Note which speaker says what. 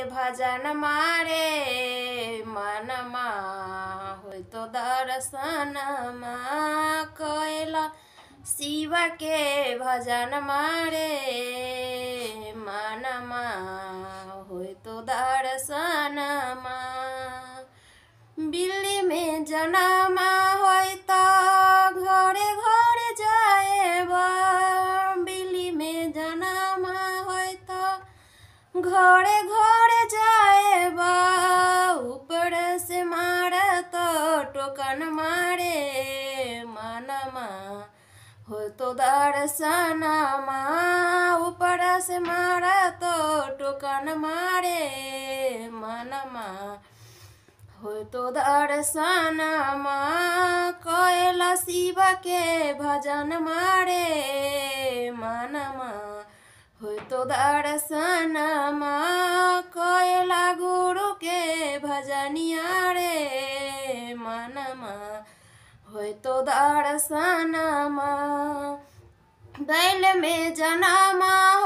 Speaker 1: भजन मारे मनमा हो तो दर्शनमा कैला शिव के भजन मारे मनमा हो तो दर्शनमा बिल्ली में जनमा होय तो घरे घरे जाएबा बिल्ली में जनमा होय तो घरे घरे जाएबा ऊपर से मारे तो टोकन मारे मनमा हो तो दर्शनमा ऊपर से मारे तो टोकन मारे मनमा हो तो दर्शनमा कैला शिव के भजन मारे मनमा हो तो दर्शनमा कैला गुरु के भजनिया रे मनमा हो तो दर्शनमा बैल में जनमा